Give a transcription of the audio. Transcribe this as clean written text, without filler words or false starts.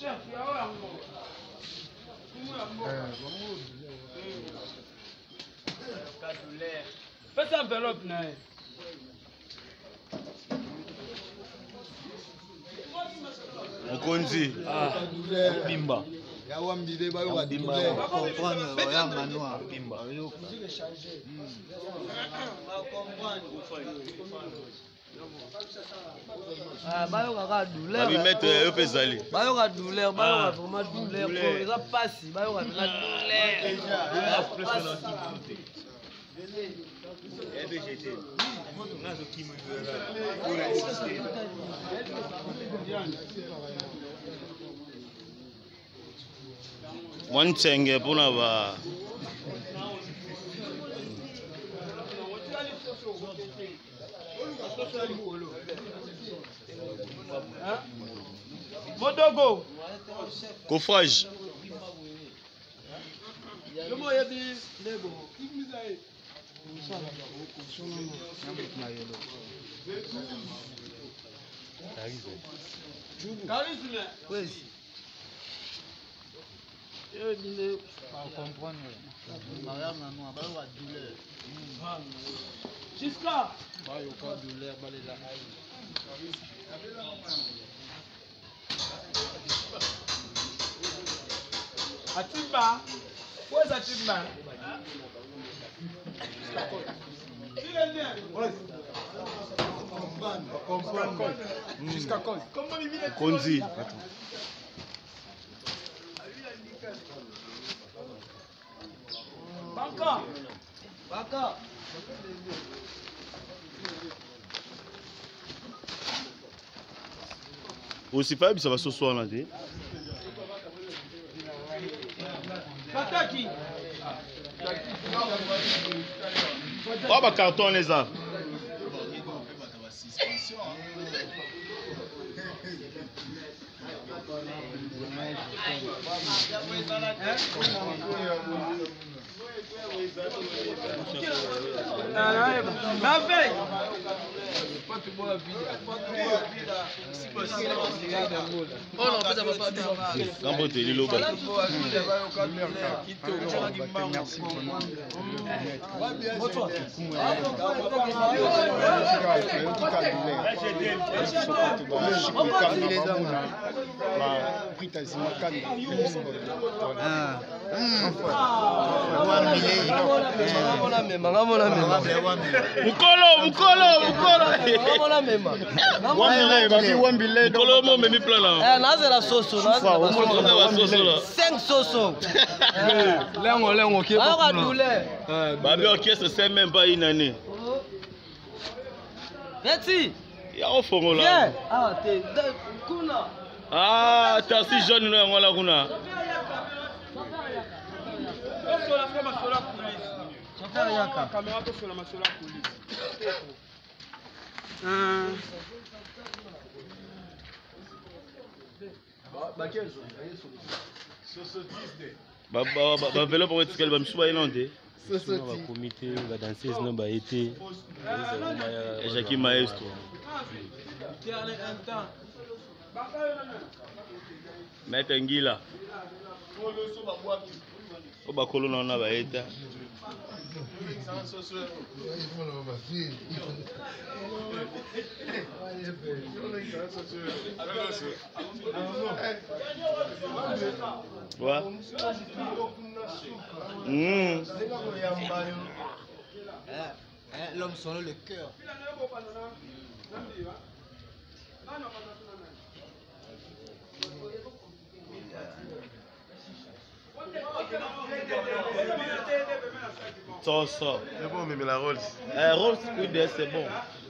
Fais un enveloppe, naïe. Mokonzi. Bimba. Bayoka douleur. Abi mettre eux pesali. Bayoka douleur, bayoka vraiment douleur. Ils ont passé, bayoka douleur. Mwantsenge pona ba. Modogo. Coffrage. Jusqu'à. Atimba. Où est Atimba? Jusqu'à quand? Konzi. Banca. Banca. Aussi pas ça va ce soir là. Pataki. Oh bah carton les a. La veille. Gambo te lilo ba. Merci. Mukolo mo memi plan là. Nazela soso, Soso. 5 soso. Lengo qui est Bayoka douleur. Babi orchestre c'est même pas une année. Merci. Ya ofongo là. Viens. Ah, t'es kuna. Ah, t'as si jeune là ngala kuna. Caméra sur la masola police. Ba vélo pour être calme, je suis pas inondé. Ba comité, ba danseuse non ba été. Jackie Maestro. Maître Ngila. O ba kolona na ba eta. Quoi? L'homme selon le cœur. Ça. C'est bon, mais la Rolls. Rolls, c'est bon.